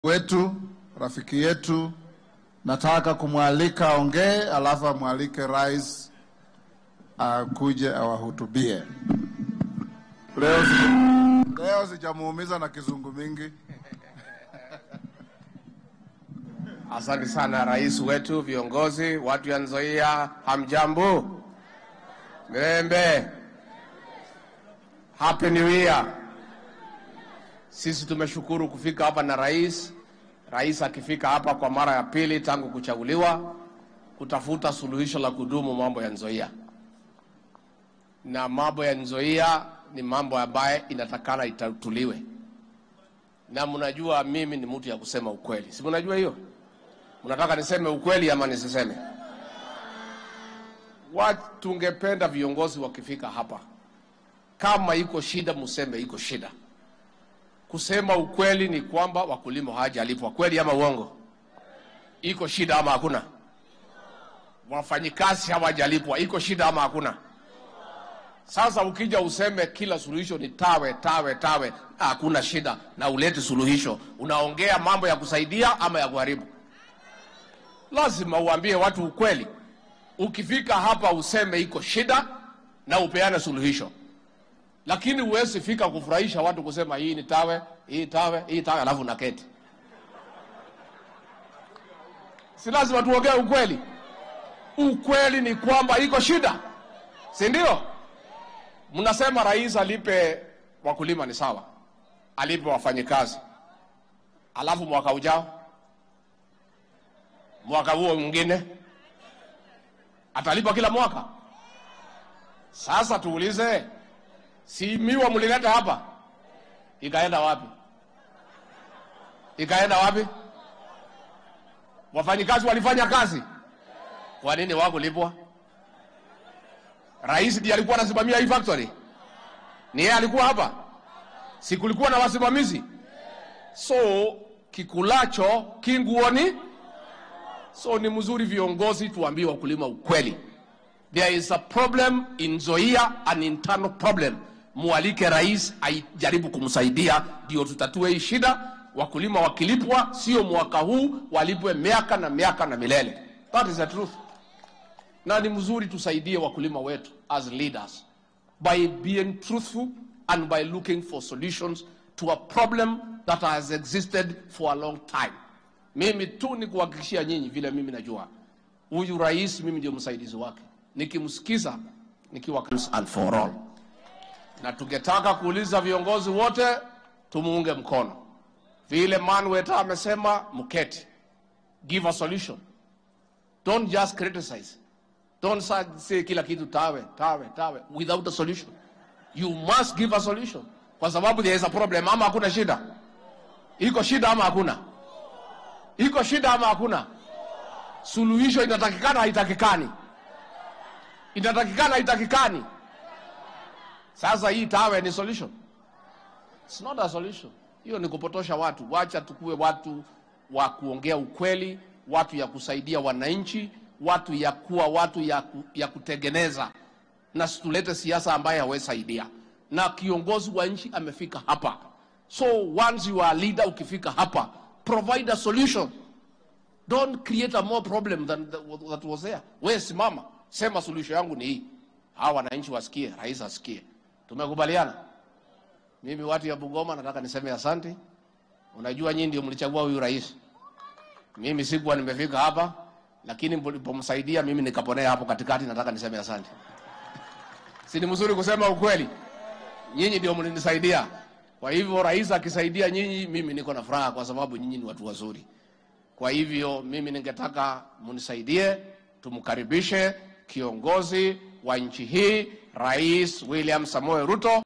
wetu, rafiki yetu, nataka kumwalika aongee, alafu amwalike rais akuje awahutubie. Leo sijamuumiza na kizungu mingi. Asante sana rais wetu, viongozi, watu ya Nzoia, hamjambo? Mirembe. Happy New Year. Sisi tumeshukuru kufika hapa na rais. Rais akifika hapa kwa mara ya pili tangu kuchaguliwa kutafuta suluhisho la kudumu mambo ya Nzoia. Na mambo ya Nzoia ni mambo ambaye inatakana itatuliwe. Na mnajua mimi ni mtu ya kusema ukweli. Si mnajua hiyo? Mnataka niseme ukweli ama nisiseme? Watu tungependa viongozi wakifika hapa, kama iko shida museme iko shida. Kusema ukweli ni kwamba wakulima hawajalipwa. Kweli ama uongo? Iko shida ama hakuna? Wafanyikazi hawajalipwa. Iko shida ama hakuna? Sasa ukija useme kila suluhisho ni tawe, hakuna shida, na ulete suluhisho, unaongea mambo ya kusaidia ama ya kuharibu? Lazima uambie watu ukweli. Ukifika hapa useme iko shida na upeane suluhisho. Lakini uwezi fika kufurahisha watu kusema hii ni tawe, hii tawe, alafu naketi. Si lazima tuongee ukweli. Ukweli ni kwamba iko shida. Si ndio? Mnasema rais alipe wakulima, ni sawa. Alipe wafanyikazi. Alafu mwaka ujao, mwaka huo mwingine atalipa kila mwaka. Sasa tuulize, si miwa mlileta hapa, ikaenda wapi? Ikaenda wapi? Wafanyikazi walifanya kazi, kwa nini hawakulipwa? Rais ndiye alikuwa anasimamia hii factory, ni yeye alikuwa hapa, si kulikuwa na wasimamizi? So kikulacho kinguoni. So ni mzuri viongozi tuambie wakulima ukweli. There is a problem in Nzoia, an internal problem. Mualike rais ajaribu kumsaidia ndio tutatue hii shida. Wakulima wakilipwa sio mwaka huu, walipwe miaka na milele. That is the truth. Na ni mzuri tusaidie wakulima wetu as leaders by being truthful and by looking for solutions to a problem that has existed for a long time. Mimi tu ni kuhakikishia nyinyi vile mimi najua. Huyu rais mimi ndio msaidizi wake. Nikimsikiza nikiwa and for all. Na tungetaka kuuliza viongozi wote tumuunge mkono. Vile Manweta amesema, mketi. Give a solution. Don't just criticize. Don't say kila kitu tawe without a solution. You must give a solution. Kwa sababu there is a problem. Ama hakuna shida? Iko shida ama hakuna? Iko shida ama hakuna? Suluhisho inatakikana haitakikani? Inatakikana haitakikani? Sasa hii tawe ni solution? It's not a solution. Hiyo ni kupotosha watu. Wacha tukue watu wa kuongea ukweli, watu ya kusaidia wananchi, watu ya kuwa watu ya kutengeneza, na situlete siasa ambaye hawesaidia. Na kiongozi wa nchi amefika hapa. So once you are a leader, ukifika hapa, provide a solution. Don't create a more problem than that was there. Wewe simama, sema solution yangu ni hii. Hawa wananchi wasikie, rais asikie. Tumekubaliana? Mimi watu ya Bungoma nataka niseme asante. Unajua nyinyi ndio mlichagua huyu rais. Mimi sikuwa nimefika hapa, lakini mlipomsaidia mimi nikaponea hapo katikati, nataka niseme asante. Si ni mzuri kusema ukweli? Nyinyi ndio mlinisaidia. Kwa hivyo rais akisaidia nyinyi, mimi niko na furaha kwa sababu nyinyi ni watu wazuri. Kwa hivyo mimi ningetaka munisaidie, tumkaribishe kiongozi wa nchi hii, Rais William Samoei Ruto.